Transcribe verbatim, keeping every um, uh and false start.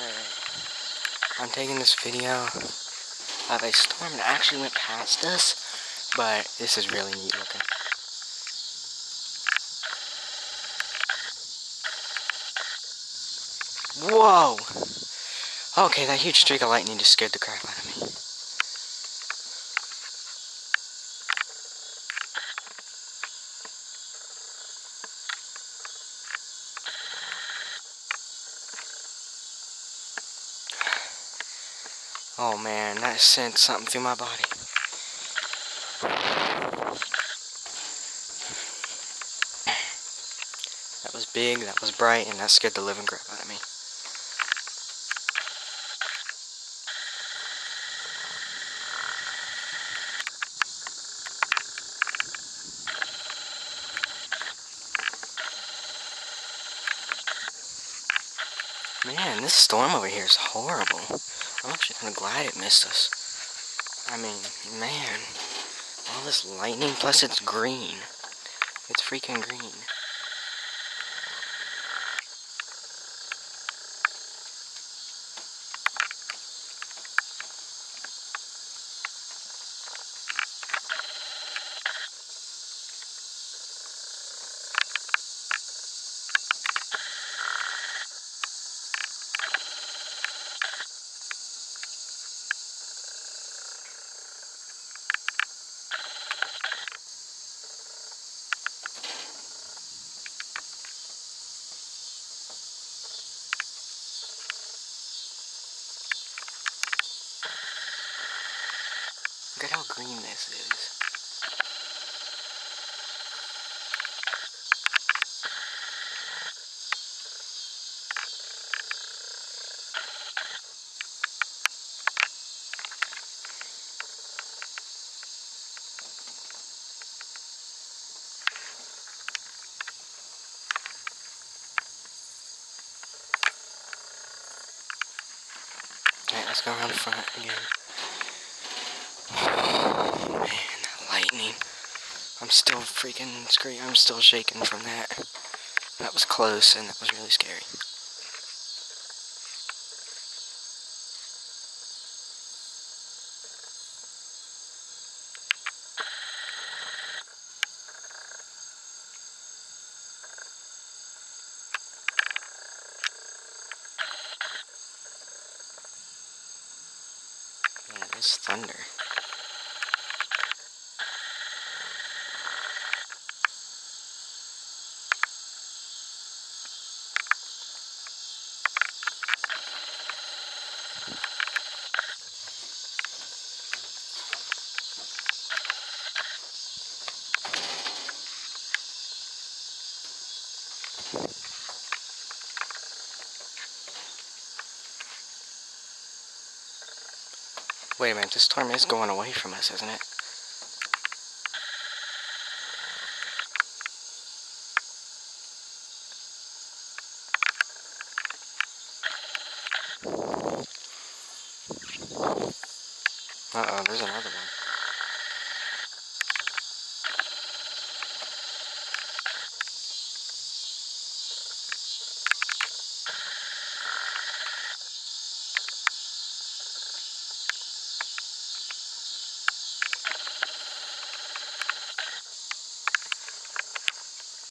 Alright. I'm taking this video of a storm that actually went past us, but this is really neat looking. Whoa! Okay, that huge streak of lightning just scared the crap out of me. Oh man, that sent something through my body. That was big, that was bright, and that scared the living crap out of me. Man, this storm over here is horrible. I'm actually kind of glad it missed us. I mean, man, all this lightning, plus it's green. It's freaking green. Look at how green this is. Alright, let's go around the front again. Oh, man, that lightning. I'm still freaking screaming. I'm still shaking from that. That was close and that was really scary. Yeah, there's thunder. Wait a minute, this storm is going away from us, isn't it? Uh-oh, there's another one.